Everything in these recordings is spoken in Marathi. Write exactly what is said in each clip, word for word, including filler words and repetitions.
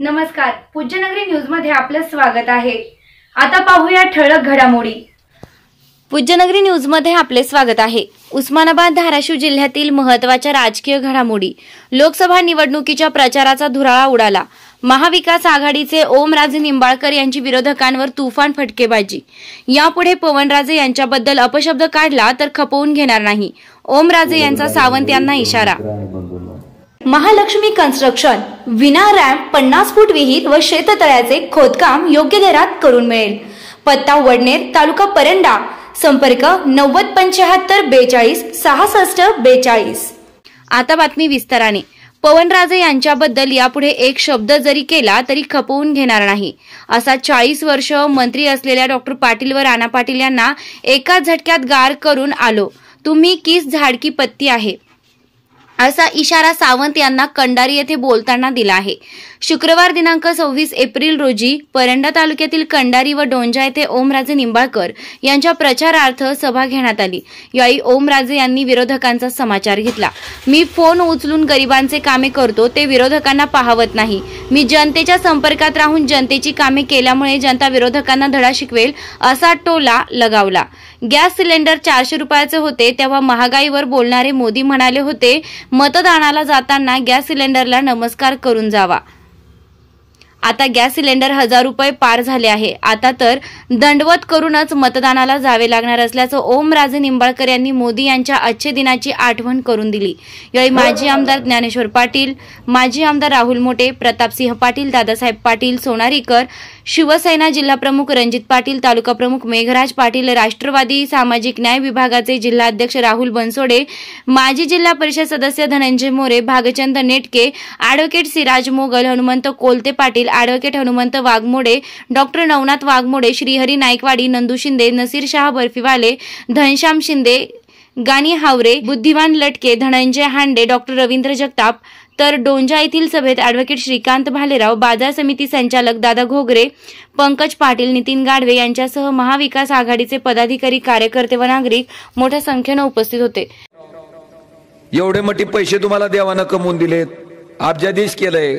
नमस्कार, पूज्यनगरी न्यूज मध्ये आपलं स्वागत आहे। आता पाहूया ठळक घडामोडी। पूज्यनगरी न्यूज मध्ये आपले स्वागत आहे। उस्मानाबाद धाराशिव जिल्ह्यातील महत्त्वाच्या राजकीय घडामोडी। लोकसभा निवडणुकीच्या प्रचाराचा धुराळा उडाला। महाविकास आघाडीचे ओमराजे निंबाळकर यांची विरोधकांवर तुफान फटकेबाजी। यापुढे पवनराजे यांच्याबद्दल अपशब्द काढला तर खपवून घेणार नाही, ओमराजे यांचा सावंत यांना इशारा। महालक्ष्मी कन्स्ट्रक्शन विना रॅम्प पन्नास फूट विहीर व शेततळ्याचे खोदकाम योग्य दरात करून मिळेल। पत्ता वडनेर, तालुका परंडा। संपर्क नव्वद पंच्याहत्तर बेचाळीस सहासष्ट बेचाळीस। आता बातमी विस्ताराने। पवनराजे यांच्याबद्दल यापुढे एक शब्द जरी केला तरी खपवून घेणार नाही, असा चाळीस वर्ष मंत्री असलेल्या डॉक्टर पाटील व राणा पाटील यांना एकाच झटक्यात गार करून आलो। तुम्ही किस झाडकी पत्ती आहे, असा इशारा सावंत यांना कंडारी येथे बोलताना दिला आहे। शुक्रवार दिनांक सव्वीस एप्रिल रोजी परंडा तालुक्यातील कंडारी व डोंजा येथे ओमराजे निंबाळकर यांच्या प्रचारार्थ सभा घेण्यात आली। यावेळी ओमराजे यांनी विरोधकांचा समाचार घेतला। मी फोन उचलून गरिबांचे कामे करतो, ते विरोधकांना पाहवत नाही। मी जनतेच्या संपर्कात राहून जनतेची कामे केल्यामुळे जनता विरोधकांना धडा शिकवेल, असा टोला लगावला। गॅस सिलेंडर चारशे रुपयाचे होते तेव्हा महागाईवर बोलणारे मोदी म्हणाले होते, मतदानाला जाताना गॅस सिलेंडरला नमस्कार करून जावा। आता गॅस सिलेंडर हजार रुपये पार झाले आहे, आता तर दंडवत करूनच मतदानाला जावे लागणार असल्याचं ओमराजे निंबाळकर यांनी मोदी यांच्या आजचे दिनाची आठवण करून दिली। यावेळी माजी आमदार ज्ञानेश्वर पाटील, माजी आमदार राहुल मोटे, प्रतापसिंह पाटील, दादासाहेब पाटील सोनारीकर, शिवसेना जिल्हाप्रमुख रणजित पाटील, तालुका प्रमुख मेघराज पाटील, राष्ट्रवादी सामाजिक न्याय विभागाचे जिल्हाध्यक्ष राहुल बनसोडे, माजी जिल्हा परिषद सदस्य Dhananjay More, Bhagchand Netke, advocate Siraj Mogal, Hanumant Kolte Patil, advocate Hanumant Waghmode, doctor Navnath Waghmode, Shrihari Naikwadi, Nandu Shinde, Nasir Shah Barfiwale, Ghanshyam Shinde, Gani Haware, Buddhiman Latke, Dhananjay Hande, doctor Ravindra Jagtap, तर डोंजा येथील सभेत ॲडव्होकेट श्रीकांत भालेराव, बाजार समिती संचालक दादा घोगरे, पंकज पाटील, नितीन गाडवे यांच्यासह महाविकास आघाडीचे पदाधिकारी, कार्यकर्ते व नागरिक मोठ्या संख्येने उपस्थित होते। एवढे मोठे पैसे तुम्हाला देवानं कमवून दिलेत, अब्जाधीश केलंय,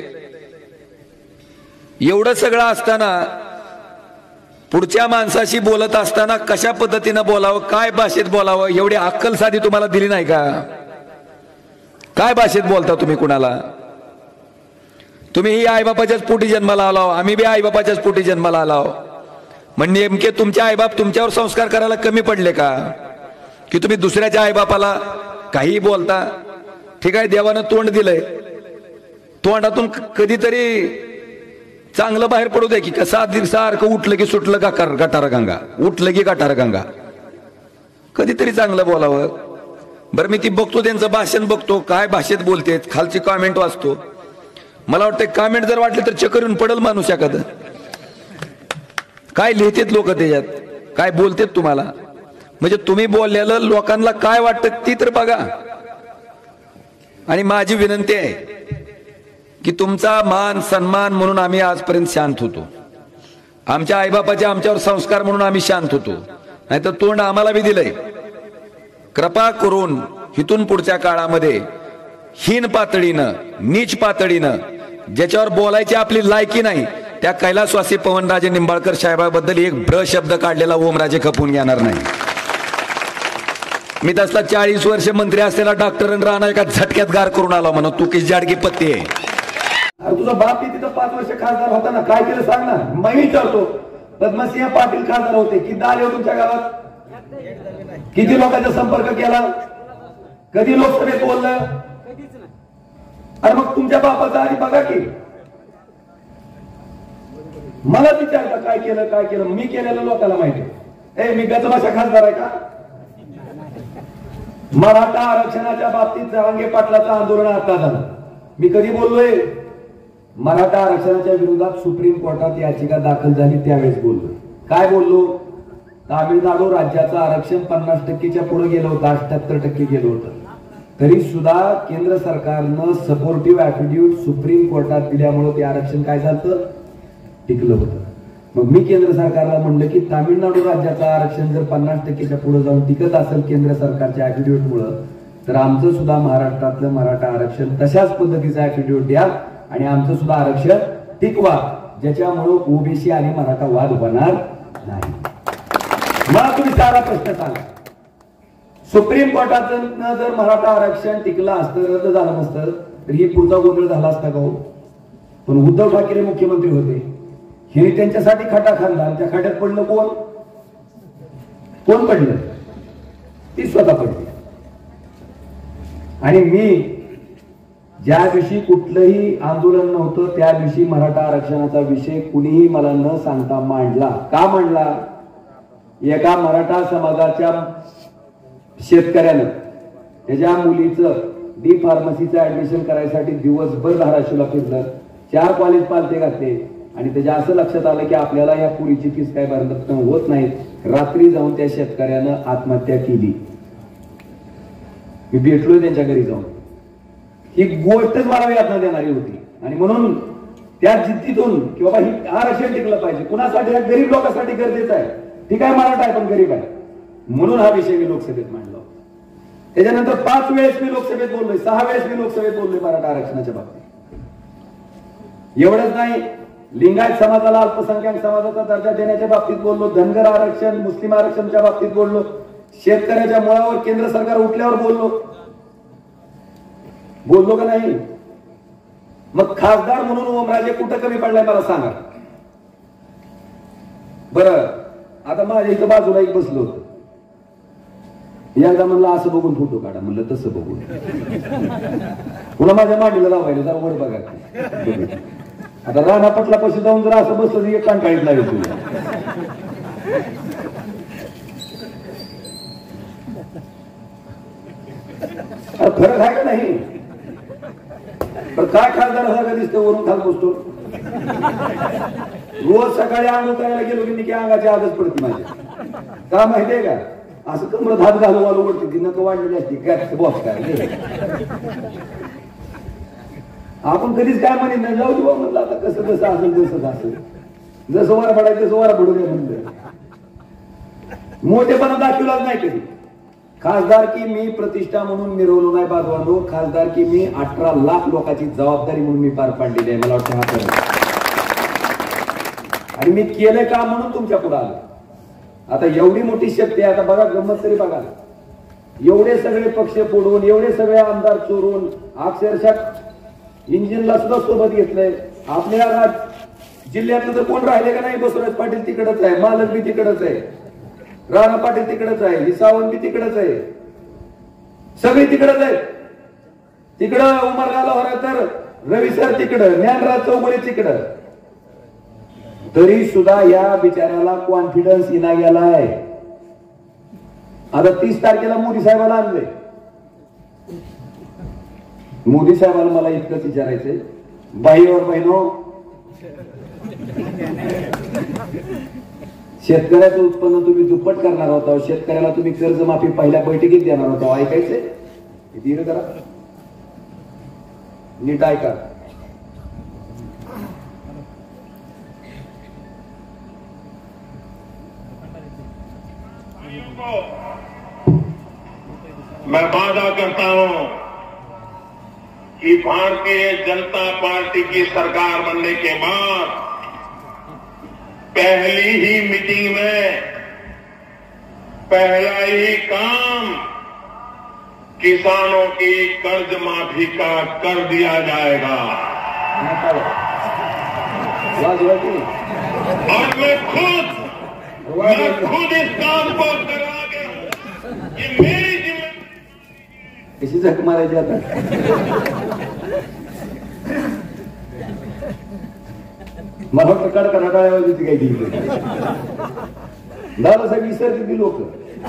एवढं सगळं असताना पुढच्या माणसाशी बोलत असताना कशा पद्धतीने बोलावं, काय भाषेत बोलावं, एवढी अक्कल साधी तुम्हाला दिली नाही का? काय भाषेत बोलता तुम्ही कुणाला? तुम्ही ही आईबापाच्याच पोटी जन्माला आलाव, आम्ही बी आईबापाच्याच पोटी जन्माला आलाव, म्हणजे नेमके तुमचे आईबाप तुमच्यावर संस्कार करायला कमी पडले का की तुम्ही दुसऱ्याच्या आईबापाला काही बोलता? ठीक आहे, देवानं तोंड दिलंय, तोंडातून कधीतरी चांगलं बाहेर पडू दे की कसा सारखं उठलं की सुटलं का कर गटार गंगा, उठलं की गटार गंगा, कधीतरी चांगलं बोलावं। बरं, मी ती बघतो, त्यांचं भाषण बघतो, काय भाषेत बोलतेत, खालची कॉमेंट वाचतो, मला वाटतं कॉमेंट जर वाटले तर चक्कर येऊन पडल माणूस एखादं। काय लिहितेत लोक त्याच्यात, काय बोलतेत तुम्हाला, म्हणजे तुम्ही बोललेलं लोकांना काय वाटतं ती तर बघा। आणि माझी विनंती आहे की तुमचा मान सन्मान म्हणून आम्ही आजपर्यंत शांत होतो, आमच्या आईबापाचे आमच्यावर संस्कार म्हणून आम्ही शांत होतो, नाहीतर तोंड आम्हाला बी दिलंय। कृपा करून इथून पुढच्या काळामध्ये हीन पातळीनं, नीच पातळीनं, ज्याच्यावर बोलायची आपली लायकी नाही, त्या कैलासवासी पवनराजे निंबाळकर साहेबाबद्दल एक ब्र शब्द काढलेला ओमराजे खपवून घेणार नाही। मी तसला चाळीस वर्ष मंत्री असलेला डॉक्टर राणा एका झटक्यात गार करून आला म्हणून तू किस जाडकी पत्ती आहे। तुझा बाप तिथं पाच वर्ष खासदार होता ना, काय केलं सांग ना? मी विचारतो, पद्मसिंह पाटील खासदार होते, किती आले हो तुमच्या गावात? किती लोकांचा संपर्क केला? कधी लोकसभेत बोललं? अरे मग तुमच्या बापाचा आधी बघा की, मला विचारता काय केलं काय केलं, मी केलेलं लोकांना माहिती आहे। ए मी गजभाषा खासदार आहे का? मराठा आरक्षणाच्या बाबतीत जरांगे पाटलाचं आंदोलन आता झालं, मी कधी बोललोय? मराठा आरक्षणाच्या विरोधात सुप्रीम कोर्टात याचिका दाखल झाली त्यावेळेस बोललो। काय बोललो? तामिळनाडू राज्याचं आरक्षण पन्नास टक्केच्या पुढे गेलं होतं, अठ्याहत्तर टक्के गेलं होतं, तरी सुद्धा केंद्र सरकारनं सपोर्टिव्ह ऍफिडेव्हिट सुप्रीम कोर्टात दिल्यामुळे ते आरक्षण काय झालं? टिकलं होतं। मग मी केंद्र सरकारला म्हणलं की तामिळनाडू राज्याचं आरक्षण जर पन्नास टक्केच्या पुढे जाऊन टिकत असेल केंद्र सरकारच्या ऍफिडेव्हिट मुळे, तर आमचं सुद्धा महाराष्ट्रातलं मराठा आरक्षण तशाच पद्धतीचं ऍफिडेव्हिट द्या आणि आमचं सुद्धा आरक्षण टिकवा, ज्याच्यामुळे ओबीसी आणि मराठा वाद होणार नाही. मला तुम्ही सारा प्रश्न सांगा, सुप्रीम कोर्टातनं जर मराठा आरक्षण टिकलं असतं, रद्द झालं नसतं, तर ही पुढचा गोंधळ झाला असता का हो? पण उद्धव ठाकरे मुख्यमंत्री होते, हे त्यांच्यासाठी खटा खाल्ला, त्या खाट्यात पडलं कोण? कोण पडलं? ती स्वतः पडली. आणि मी ज्या दिवशी कुठलंही आंदोलन नव्हतं त्या दिवशी मराठा आरक्षणाचा विषय कुणीही मला न सांगता मांडला. का मांडला? एका मराठा समाजाच्या शेतकऱ्यानं त्याच्या मुलीचं डी फार्मसीचं ऍडमिशन करायसाठी दिवसभर धाराशिवला फिरलं, चार कॉलेज पालते घातले आणि त्याच्या असं लक्षात आलं की आपल्याला या पुरीची फीस काय भरणं होत नाही. रात्री जाऊन त्या शेतकऱ्यानं आत्महत्या केली. मी भेटलोय त्यांच्या घरी जाऊन. ही गोष्टच मला यातना देणारी होती. आणि म्हणून त्या जिद्दीतून की बाबा ही आरक्षण टिकलं पाहिजे, कुणासाठी? गरीब लोकांसाठी गरजेचं आहे. ठीक आहे, मराठा आहे पण गरीब आहे, म्हणून हा विषय मी लोकसभेत मांडला. त्याच्यानंतर पाच वेळेस मी लोकसभेत बोललोय, सहा वेळेस मी लोकसभेत बोललोय मराठा आरक्षणाच्या बाबतीत. एवढंच नाही, लिंगायत समाजाला अल्पसंख्याक समाजाचा दर्जा देण्याच्या बाबतीत बोललो, धनगर आरक्षण, मुस्लिम आरक्षणच्या बाबतीत बोललो, शेतकऱ्याच्या मुळावर केंद्र सरकार उठल्यावर बोललो. बोललो का नाही? मग खासदार म्हणून ओमराजे कुठं कमी पडलाय मला सांगा बरं. आता माझ्या इथं बाजूला एक बसलो होतं, एकदा म्हणलं असं बघून फोटो काढा, म्हणलं तसं बघून. पुन्हा माझ्या मांडीला लावायला जरा वर बघा. आता राणा पटला पैसे जाऊन जर असं बसलं तर एक कांटाळीत लागेल तुला. फरक आहे का नाही? पण काय खासदार सारखं दिसतं वरून खाल बसतो. रोज सकाळी आंघोळ करायला गेलो की अंगाची आदत पडते माझ्या. का माहितीये का? असं कमरत हात घालू वालू पडते, ती नक वाढलेली असते. काय बॉस काय आपण कधीच काय म्हणत नाही, जाऊ देऊ म्हणलं आता कसं कसं असेल तसं असेल, जसं वारा पडायचं तसं वारा पडू द्या म्हणलं. मोठेपणा दाखवलाच नाही कधी. खासदार की मी प्रतिष्ठा म्हणून मिरवलो नाही बाजवानो, खासदार की मी अठरा लाख लोकांची जबाबदारी म्हणून मी पार पाडलेली आहे. मला वाटतं हा खरं आणि मी केलंय का म्हणून तुमच्या पुढे आलं. आता एवढी मोठी शक्ती आहे. आता बघा गंमत तरी बघा, एवढे सगळे पक्ष फोडून, एवढे सगळे आमदार चोरून, अक्षरशः इंजिनला सुद्धा सोबत घेतलंय. आपल्या जिल्ह्यातलं तर कोण राहिले का नाही? बसवराज पाटील तिकडच आहे, मालक बी तिकडच आहे, राणा पाटील तिकडच आहे, सावंत बी तिकडच आहे, सगळे तिकडच आहेत. तिकडं उमरगाला होता तर रवी सर तिकडं, ज्ञानराज चौगुले तिकडं. तरी सुद्धा या बिचाऱ्याला कॉन्फिडन्स येना गेलाय. आता तीस तारखेला मोदी साहेबाला आणलंय. मोदी साहेबांना मला इतकंच विचारायचंय, बाईवर बहिणो, शेतकऱ्याचं उत्पन्न तुम्ही दुप्पट करणार होता, शेतकऱ्याला तुम्ही कर्जमाफी पहिल्या बैठकीत देणार होता, ऐकायचंय? धीर करा, नीट ऐका. मैं वादा करता हूं कि भारतीय जनता पार्टी की सरकार बनने के बाद पहली ही मीटिंग में पहला ही काम किसानों की कर्ज माफी का कर दिया जाएगा. और मैं खुद मैं खुद इस काम को करा के ये मेरी जिम्मेदारी. किसी झक मारायची आता? मला वाटतं कडकडा टाळ्यावाजी काही दिली झालं सगळी विसरते ती लोक.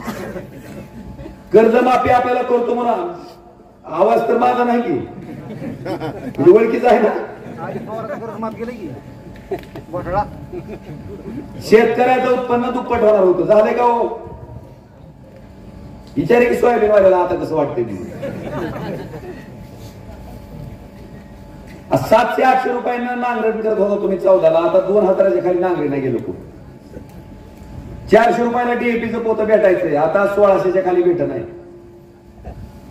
कर्जमाफी आपल्याला करतो म्हणा, आवाज तर माझा नाही की ओळखीचा आहे ना. शेतकऱ्याचं उत्पन्न दुप्पट होणार होतं, झालंय का हो? विचारे की सोयाबीन वाल्याला आता कसं वाटतंय? सातशे आठशे रुपयांना नांगरण करत होता तुम्ही चौदाला, आता दोन हजाराच्या खाली नांगरी नाही गेलो. चारशे रुपयाला डीएपीचं पोतं भेटायचंय, आता सोळाशेच्या खाली भेट नाही.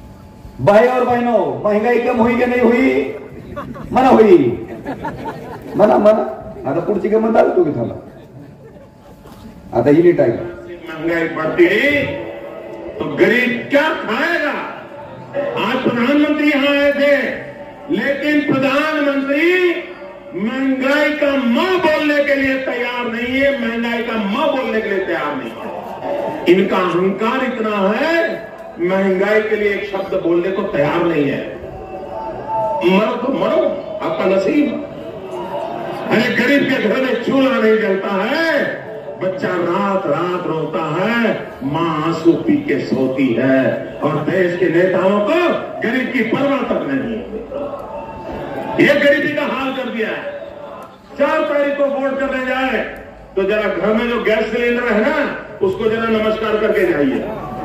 बाई और बहनों, महंगाई कम हुई कि नहीं हुई? मना हुई. म्हणा म्हणा, आता पुढची गमत आली तुम्ही थांबा, आता ही नीट आहे. महंगाई बढ़ती तो गरीब क्या खाएगा? आज प्रधानमंत्री यहाँ आए थे, लेकिन प्रधानमंत्री महंगाई का म बोलने के लिए तैयार नहीं है, महंगाई का म बोलने के लिए तैयार नहीं है. इनका अहंकार इतना है, महंगाई के लिए एक शब्द बोलने को तैयार नहीं है. मरो तो मरो, आपका नसीब. अरे गरीब के घर में चूल्हा नहीं जलता है, बच्चा रात रात रोता है, मां आंसू पी के सोती है, और देश के नेताओं को गरीब की परवाह तक नहीं है. ये गरीबी का हाल कर दिया है. चार तारीख को वोट करने जाए तो जरा घर में जो गैस सिलेंडर है ना, उसको जरा नमस्कार करके जाइए.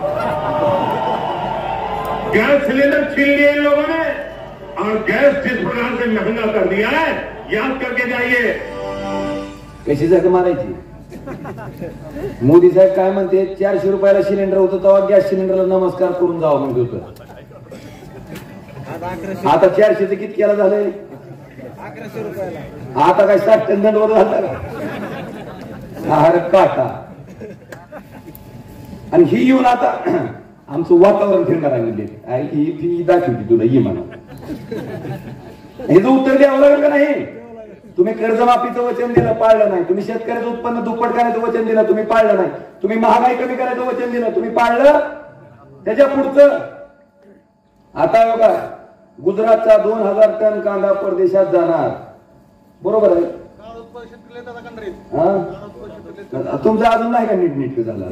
गैस सिलेंडर छीन लिए इन लोगों ने, और गैस जिस प्रकार से महंगा कर दिया है, याद करके जाइए. कशी जागा मारायची. मोदी साहेब काय म्हणते, चारशे रुपयाला सिलेंडर होतं तेव्हा गॅस सिलेंडरला नमस्कार करून जावं म्हणते होतं. आता चारशेचं किती केला झालंय, आता काय साठ टन दंडवत घालता का? अरे काटा. आणि ही येऊन आता आमचं वातावरण फिरणार आहे, ही फी दाखवली तुला ये म्हणा. हे उत्तर द्यावं लागेल का नाही? तुम्ही कर्जमाफीचं वचन दिलं, पाळलं नाही. तुम्ही शेतकऱ्याचं उत्पन्न दुप्पट करायचं वचन दिलं, तुम्ही पाळलं नाही. तुम्ही महागाई कमी करायचं वचन दिलं, तुम्ही पाळलं. त्याच्या पुढचं आता बघा, गुजरातचा दोन हजार टन कांदा परदेशात जाणार, बरोबर आहे. तुमचं अजून नाही का नीट नीट झालं?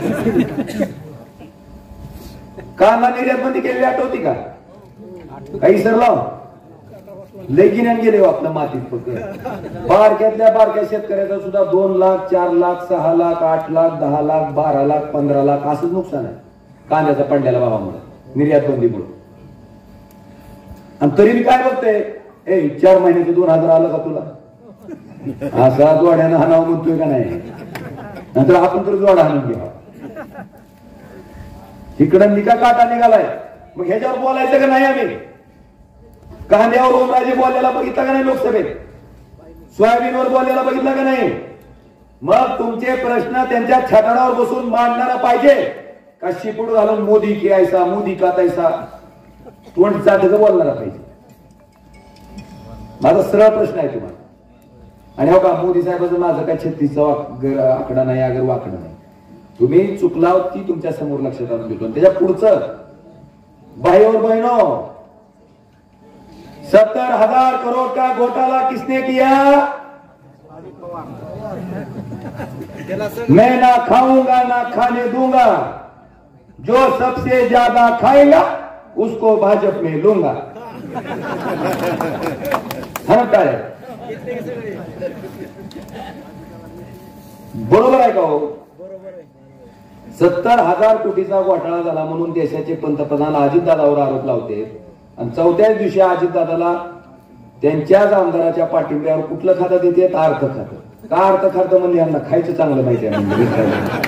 कांदा निर्यात बंदी केलेली आठवती का? काही सर लाव लेगिन्यान गेले आपल्या मातीत. फक्त बारक्यातल्या बारक्या शेतकऱ्याचा सुद्धा दोन लाख चार लाख सहा लाख आठ लाख दहा लाख बारा लाख पंधरा लाख असंच नुकसान आहे कांद्याचा पडलेल्या भावामुळे, निर्यात बंदीमुळे. आणि तरी मी काय बघतोय, ए चार महिन्याचे दोन हजार आलं का तुला? असा जोड्यानं हाणावं म्हणतोय का नाही? नंतर आपण तर जोडा हाणून घ्या. इकडं निका काटा निघालाय, मग ह्याच्यावर बोलायचं का नाही? आम्ही कांद्यावर ओमराजे बोललेला बघितला का नाही लोकसभेत? सोयाबीनवर बोललेला बघितला का नाही? मग तुमचे प्रश्न त्यांच्या छाताडावर बसून मांडणारा पाहिजे का शिपूड घालून मोदी की ऐसा मोदी का तैसा तोंड चाटक बोलणारा पाहिजे? माझा सरळ प्रश्न आहे तुम्हाला. आणि हो का, मोदी साहेबांचं माझं काय छत्तीसचा आकडा नाही, अगर वाकडा नाही. तुम्ही चुकला ती तुमच्या समोर लक्षात आणून देतो. त्याच्या पुढचं भाईवर बहिणो, सत्तर हजार करोड़ का घोटाला किसने किया? मैं ना खाऊंगा ना खाने दूंगा, जो सबसे ज्यादा खाएगा उसको भाजपा में लूंगा. हा काय बरोबर आहे का हो? सत्तर हजार कोटीचा घोटाळा झाला म्हणून देशाचे पंतप्रधान अजितदादावर आरोप लावते, आणि चौथ्याच दिवशी अजितदादाला त्यांच्याच आमदाराच्या पाठिंब्यावर कुठलं खातं देते? अर्थ खातं. का अर्थ खातं म्हणजे यांना खायचं चांगलं माहिती आहे.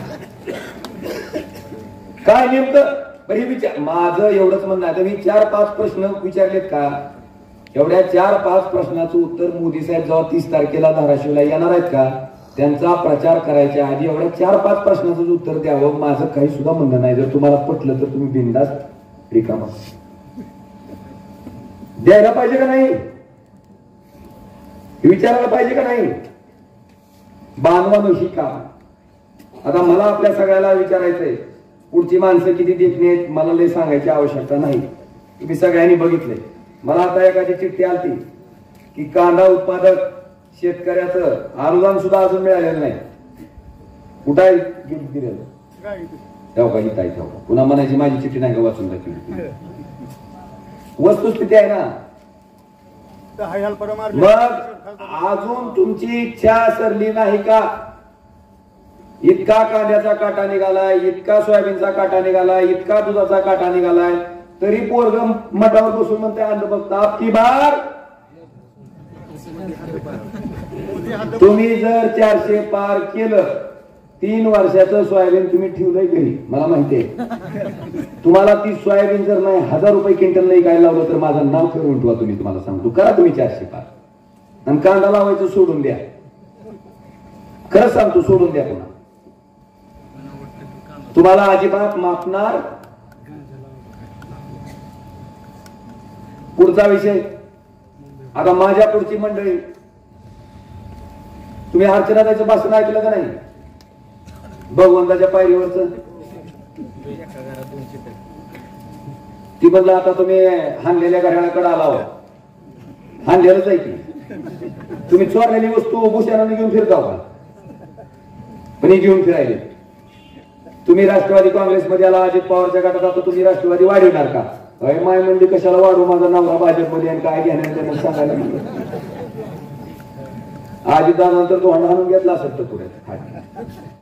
काय नेमकं हे विचार, माझं एवढंच म्हणणं आहे. मी चार पाच प्रश्न विचारलेत का? एवढ्या चार पाच प्रश्नाचं उत्तर मोदी साहेब जेव्हा तीस तारखेला धाराशिवला येणार आहेत का, त्यांचा प्रचार करायच्या आधी एवढ्या चार पाच प्रश्नाचं उत्तर द्यावं. माझं काही सुद्धा म्हणणं नाही. जर तुम्हाला पटलं तर तुम्ही बिनधास्त रिकामा द्यायला पाहिजे का नाही? विचारायला पाहिजे का नाही? बांधवानो ही का? आता मला आपल्या सगळ्याला विचारायचंय, पुढची माणसं किती देखणे आहेत मला लय सांगायची आवश्यकता नाही, तुम्ही सगळ्यांनी बघितले. मला आता एखादी चिठ्ठी आलती की कांदा उत्पादक शेतकऱ्याचं अनुदान सुद्धा अजून मिळालेलं नाही. कुठं आहे दिलेलं? तेव्हा काही काय ठेवा, पुन्हा म्हणायची माझी चिठ्ठी नाही का वाचून दाखवली. वस्तुस्थिती आहे ना. मग अजून तुमची इच्छा सरली नाही का? इतका कांद्याचा काटा निघालाय, इतका सोयाबीनचा काटा निघालाय, इतका दुधाचा काटा निघालाय, तरी पोरग मठावर बसून म्हणते अन्न बघता की बार तुम्ही जर चारशे पार केलं, तीन वर्षाचं सोयाबीन तुम्ही ठेवलंय घरी, मला माहितीये. तुम्हाला ती सोयाबीन जर नाही हजार रुपये क्विंटल नाही काय लावलं तर माझं नाव ठरवून ठेवा. तुम्ही तुम्हाला सांगतो, करा तुम्ही चारशे पार. आणि कांदा लावायचं सोडून द्या. खरं सांगतो, सोडून द्या. पुन्हा तुम्हाला अजिबात माफणार. पुढचा विषय, आता माझ्या पुढची मंडळी, तुम्ही अर्चनाताईचं भाषण ऐकलं का नाही? भगवंताच्या पायरीवरच ती म्हणलं आता तुम्ही हाणलेल्या घड्याळाकडे आला हो. हाणलेलंच आहे की. तुम्ही चोरलेली वस्तू भूषणाने घेऊन फिरता का? पण घेऊन फिरायले. तुम्ही राष्ट्रवादी काँग्रेसमध्ये आला, अजित पवारच्या गटात आता तुम्ही राष्ट्रवादी वाढवणार का? माय म्हणजे कशाला वाढू, माझा नवरा भाजपमध्ये आणि काय घेण्यात सांगायला. अजित दादा नंतर तो हाणून घेतला असेल तर पुढे